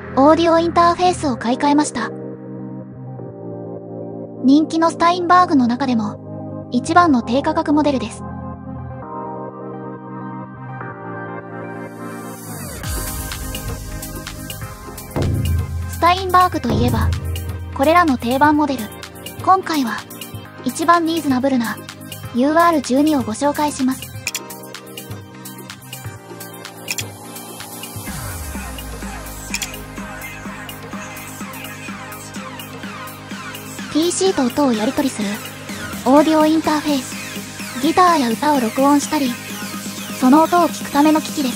オーディオインターフェースを買い替えました。人気のスタインバーグの中でも一番の低価格モデルです。スタインバーグといえば、これらの定番モデル。今回は一番リーズナブルな UR12 をご紹介します。PC と音をやり取りするオーディオインターフェース。ギターや歌を録音したり、その音を聞くための機器です。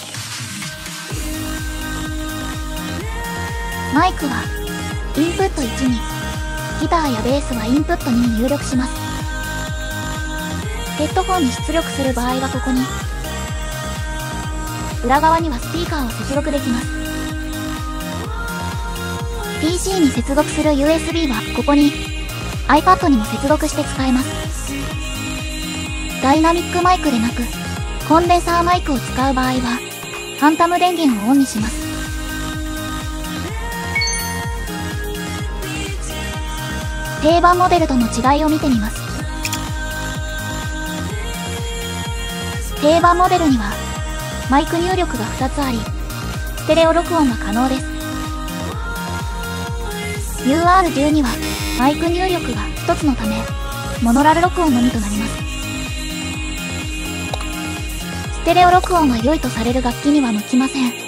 マイクはインプット1に、ギターやベースはインプット2に入力します。ヘッドホンに出力する場合はここに、裏側にはスピーカーを接続できます。PC に接続する USB はここに、iPad にも接続して使えます。ダイナミックマイクでなく、コンデンサーマイクを使う場合は、ファンタム電源をオンにします。定番モデルとの違いを見てみます。定番モデルにはマイク入力が2つあり、ステレオ録音が可能です。UR12 はマイク入力が1つのため、モノラル録音のみとなります。ステレオ録音は良いとされる楽器には向きません。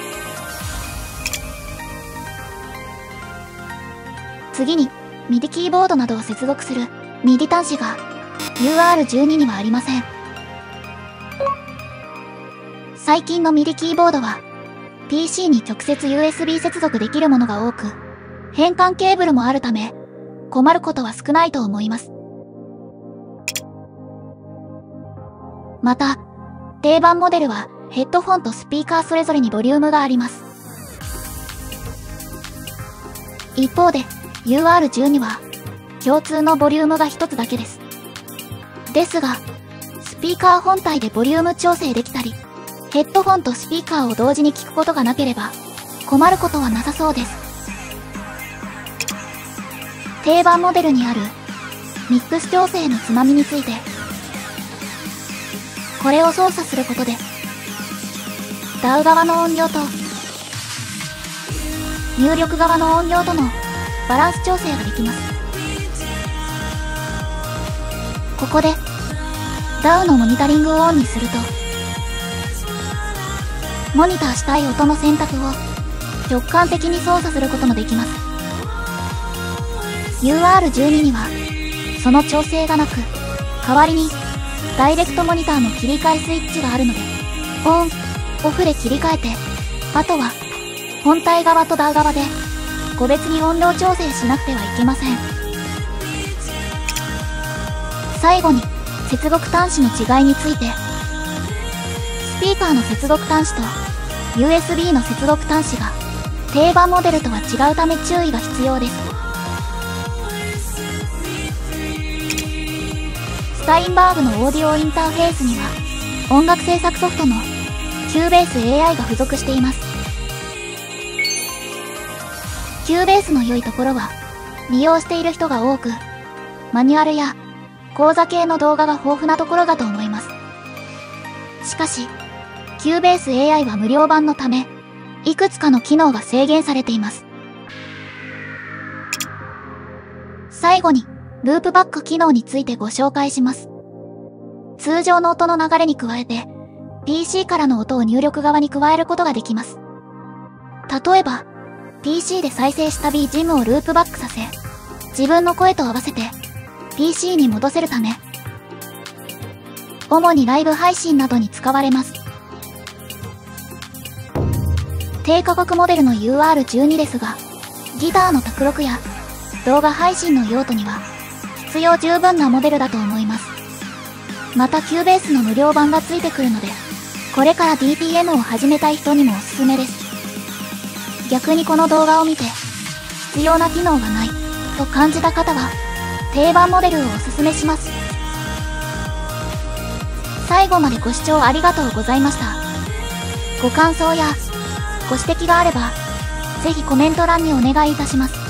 次に、MIDI キーボードなどを接続する MIDI 端子が UR12 にはありません。最近の MIDI キーボードは PC に直接 USB 接続できるものが多く、変換ケーブルもあるため困ることは少ないと思います。また、定番モデルはヘッドフォンとスピーカーそれぞれにボリュームがあります。一方でUR12 は共通のボリュームが一つだけです。ですが、スピーカー本体でボリューム調整できたり、ヘッドフォンとスピーカーを同時に聞くことがなければ困ることはなさそうです。定番モデルにあるミックス調整のつまみについて、これを操作することで DAW 側の音量と入力側の音量とのバランス調整ができます。ここで DAW のモニタリングをオンにすると、モニターしたい音の選択を直感的に操作することもできます。UR12 にはその調整がなく、代わりにダイレクトモニターの切り替えスイッチがあるので、オン、オフで切り替えて、あとは本体側とDAW 側で個別に音量調整しなくてはいけません。最後に接続端子の違いについて、スピーカーの接続端子と USB の接続端子が定番モデルとは違うため注意が必要です。スタインバーグのオーディオインターフェースには音楽制作ソフトの Cubase AI が付属しています。Cubase の良いところは、利用している人が多く、マニュアルや講座系の動画が豊富なところだと思います。しかし、Cubase AI は無料版のため、いくつかの機能が制限されています。最後に、ループバック機能についてご紹介します。通常の音の流れに加えて、PC からの音を入力側に加えることができます。例えば、PC で再生した BGM をループバックさせ、自分の声と合わせて PC に戻せるため、主にライブ配信などに使われます。低価格モデルの UR12 ですが、ギターの卓録や動画配信の用途には必要十分なモデルだと思います。また Cubase の無料版がついてくるので、これから DTM を始めたい人にもおすすめです。逆にこの動画を見て必要な機能がないと感じた方は定番モデルをおすすめします。最後までご視聴ありがとうございました。ご感想やご指摘があればぜひコメント欄にお願いいたします。